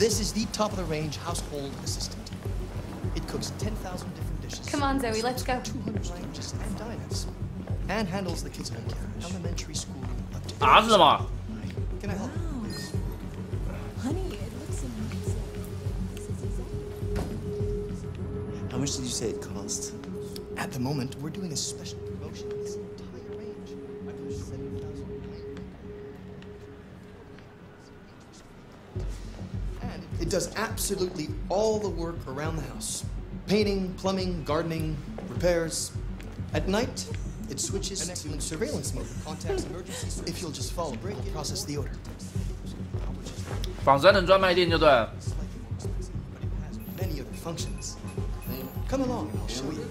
This is the top-of-the-range household assistant. It cooks 10,000 different dishes. Come on, Zoe, let's go. 200 languages and dialects. And handles the kids' home care, elementary school up to. 啊，是什么？ Can I help? Honey, it looks amazing. How much did you say it cost? At the moment, we're doing a special promotion on this entire range. I believe 7,000. And it does absolutely all the work around the house. Painting, plumbing, gardening, repairs. At night, it switches to surveillance mode. Contacts emergencies. If you'll just follow break, it'll process the order. 仿生人专卖店就对了。 Slightly more expensive, but it has many other functions. Come along and I'll show you.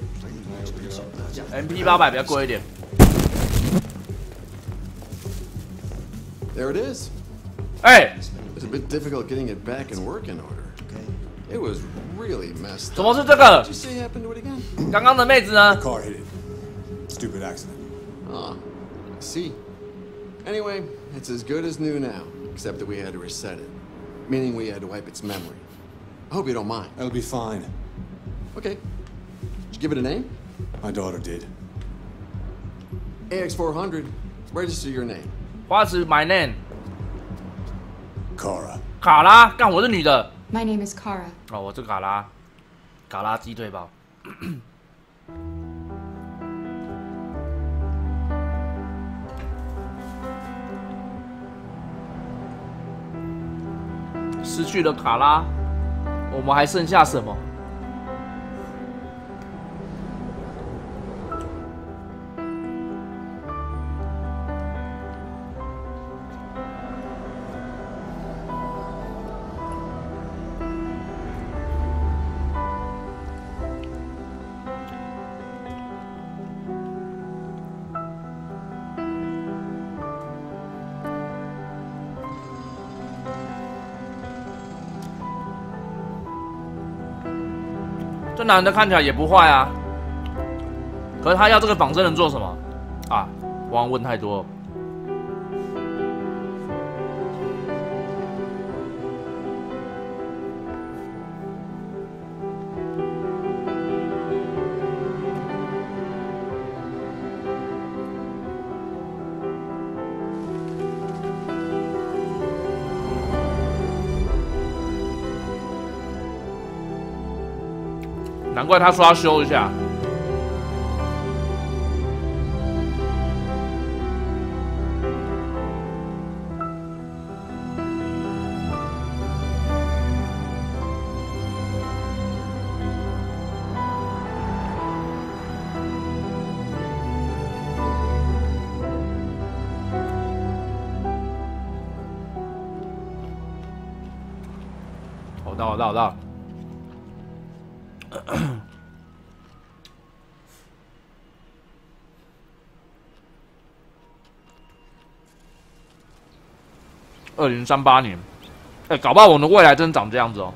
MP800比较贵一点。 There it is. 哎， It was a bit difficult getting it back in working order. Okay. It was really messed 怎么 up. 是这个 Did you？say happened to it again? 刚刚的妹子呢？ Car hit it. Stupid accident. Ah, I see. Anyway, it's as good as new now, except that we had to reset it, meaning we had to wipe its memory. I hope you don't mind. That'll be fine. Okay. Did you give it a name? My daughter did. AX400. Register your name. What's my name？ Kara. 卡拉，干我是女的。 My name is Kara. 哦，我是卡拉，卡拉鸡腿堡。失去了卡拉，我们还剩下什么？这男的看起来也不坏啊，可是他要这个仿生人做什么啊？我好像问太多了。难怪他说要修一下。我到。2038年，哎，搞不好我们的未来真长这样子哦。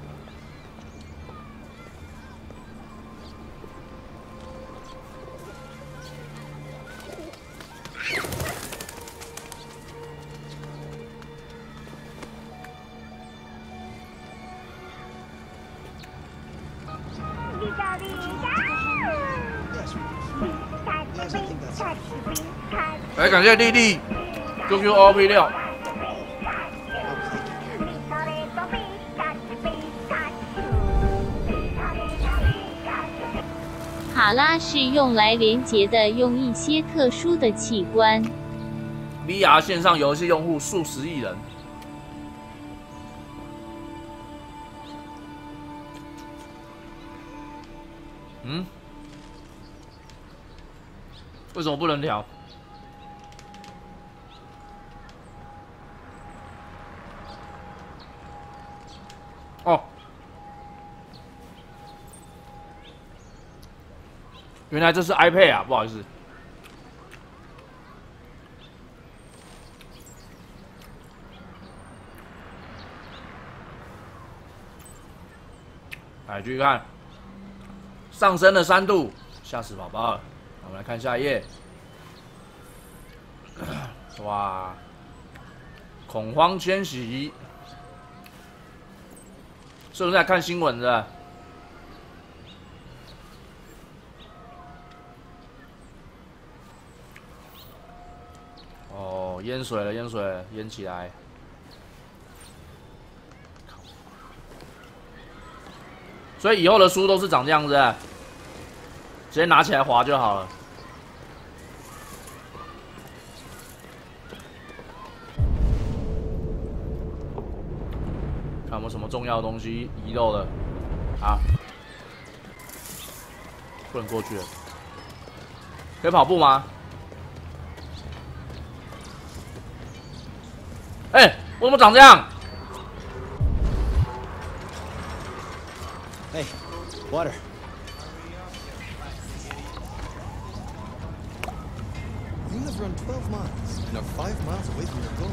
哎，感谢弟弟 QQOP6。 卡拉是用来连接的，用一些特殊的器官。 VR 线上游戏用户数10亿人。嗯？为什么不能调？哦，原来这是 iPad 啊，不好意思。来继续看，上升了3度，吓死宝宝了。我们来看下一页。哇，恐慌迁徙。 是不是在看新闻的？哦，淹水了，淹水了，淹起来。所以以后的书都是长这样子，直接拿起来滑就好了。看有没有什么重要的东西遗漏了？啊，不能过去了。可以跑步吗？哎，我怎么长这样？ Hey, water. You have run 12 miles and are 5 miles away from your goal.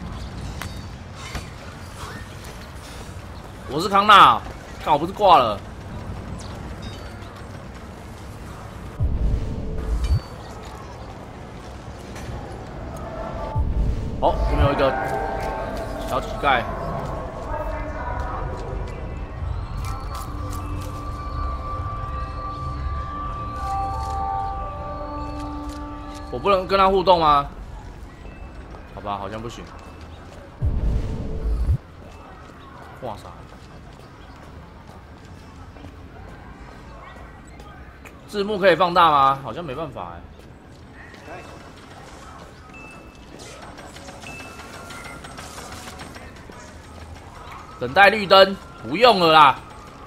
我是康纳，看我不是挂了。哦，这边有一个小乞丐。 我不能跟他互动吗？好吧，好像不行。哇塞！字幕可以放大吗？好像没办法哎。等待绿灯，不用了啦。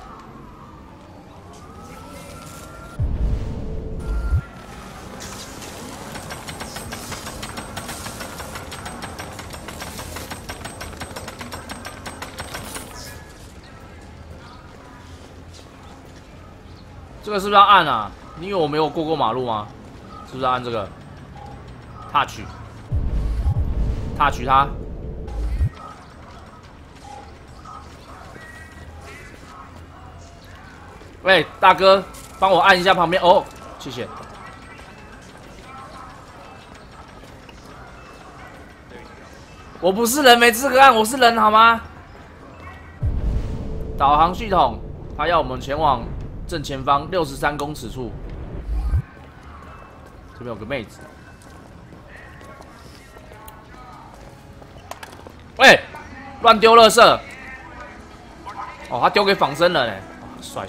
这个是不是要按啊？你以为我没有过马路吗？是不是要按这个 ？touch 它。喂，大哥，帮我按一下旁边哦，谢谢。我不是人，没资格按，我是人好吗？导航系统，它要我们前往。 正前方63公尺处，这边有个妹子。喂，乱丢垃圾！哦，他丢给仿生人嘞，帅！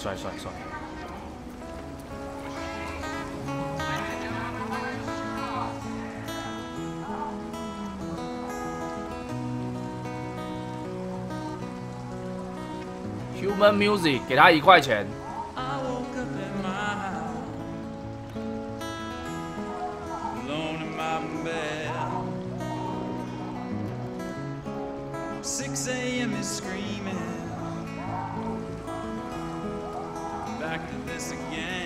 Human Music， 给他1块钱。 6 a.m. is screaming. Back to this again.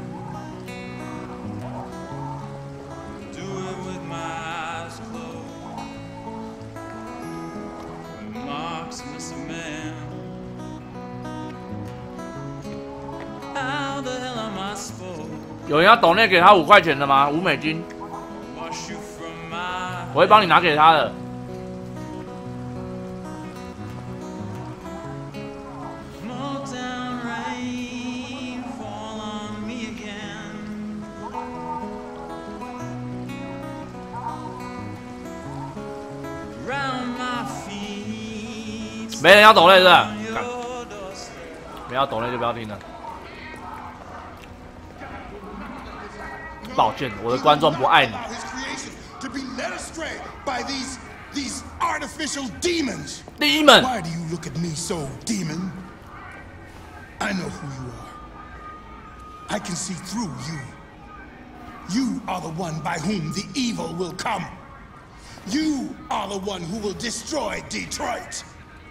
Do it with my eyes closed. Marks miss a man. How the hell am I supposed? 有人要抖内给他5块钱的吗？5美金。我会帮你拿给他的。 没人要抖内是不是？没要抖内就不要听了。抱歉，我的观众不爱你。Demon. Why do you look at me so, demon? I know who you are. I can see through you. You are the one by whom the evil will come. You are the one who will destroy Detroit.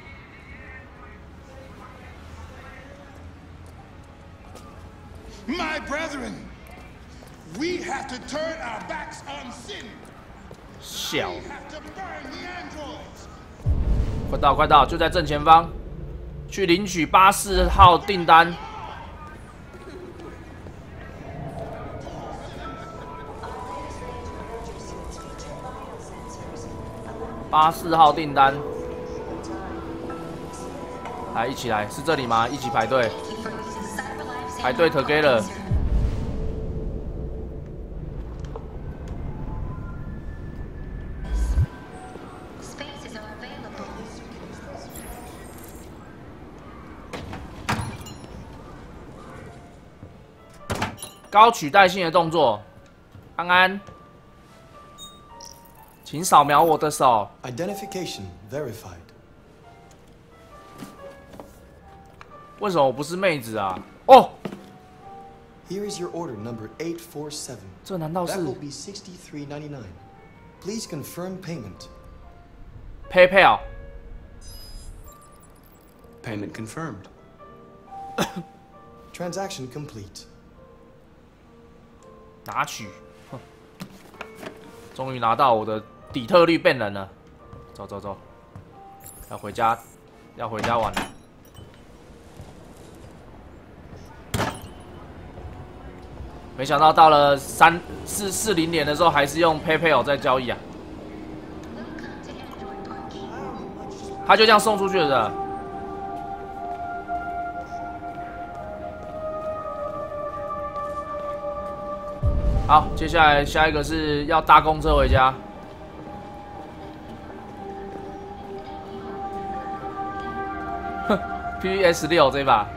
My brethren, we have to turn our backs on sin. 小。 We have to burn the androids. 快到，就在正前方，去领取84号订单。84号订单。 来，一起来，是这里吗？一起排队，排队 together。高取代性的动作，安安，请扫描我的手。 Identification verified. 为什么我不是妹子啊？哦 Here is your order number 847. 这难道 That 是 will be $63.99. Please confirm payment. PayPal？ Payment confirmed. Transaction complete. 拿取，哼，终于拿到我的底特律变人了。走走走，要回家，要回家玩了。没想到到了40年的时候，还是用 PayPal 在交易啊。他就这样送出去了。好，接下来下一个是要搭公车回家。哼 ，PS6 这把。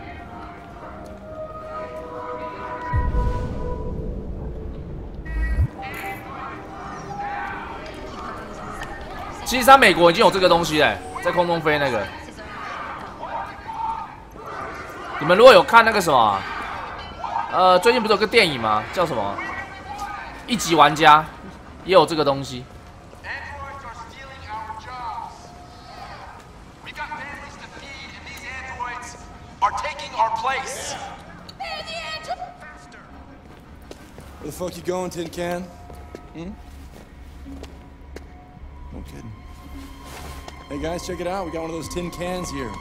其实，在美国已经有这个东西嘞，在空中飞那个。你们如果有看那个什么，最近不是有个电影吗？叫什么？一级玩家也有这个东西。 Where the fuck you going, Tin Can? Hmm? No kidding. Hey guys, check it out. We got one of those tin cans here.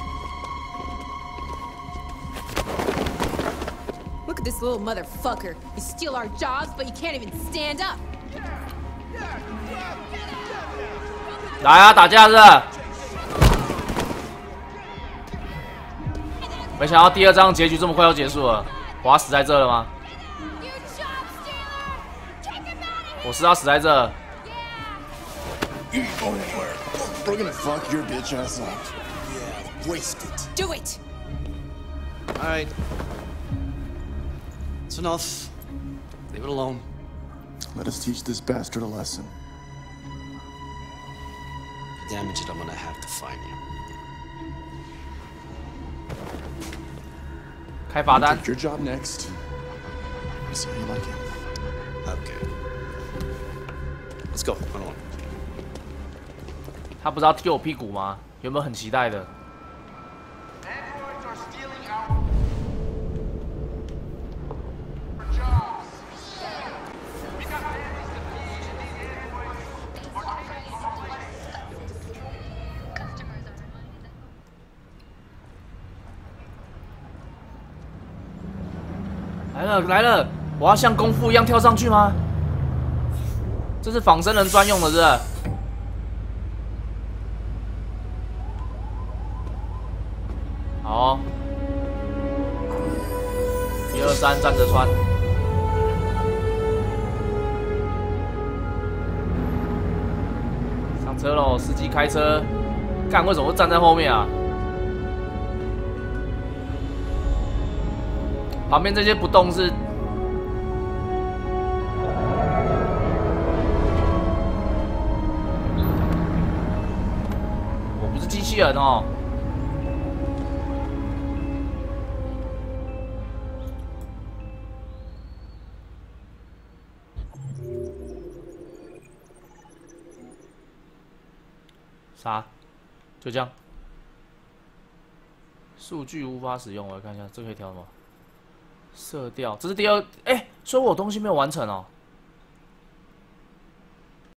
Look at this little motherfucker. You steal our jobs, but you can't even stand up. 来啊，打架是不是？没想到第2章结局这么快就结束了，我要死在这了吗？我是要死在这。 You ain't going anywhere. We're gonna fuck your bitch ass up. Yeah, waste it. Do it! All right. It's enough. Leave it alone. Let us teach this bastard a lesson. Damage it, I'm gonna have to find you. 开罚单。 Take your job next. Let's see how you like it. Okay. Let's go. Run along. 他不是要踢我屁股吗？有没有很期待的？来了来了！我要像功夫一样跳上去吗？这是仿生人专用的，是不是？好，1、2、3，站着穿。上车喽，司机开车。干，为什么会站在后面啊？旁边这些不动是？我不是机器人哦。啥？就这样。数据无法使用，我来看一下，这可以调什么？色调，这是第2，哎，说我东西没有完成哦。